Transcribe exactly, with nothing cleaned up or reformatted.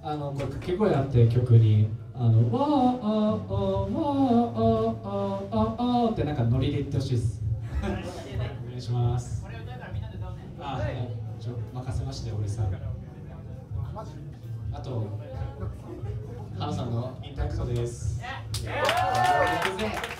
あのこれ掛け声あって曲にあのわーあーあーわーあーあーあーってなんかノリで言ってほしいです。お願いします。これ歌うからみんなで歌うね。あ、はい。ちょ任せまして俺さん。あと花さんのインタクトです。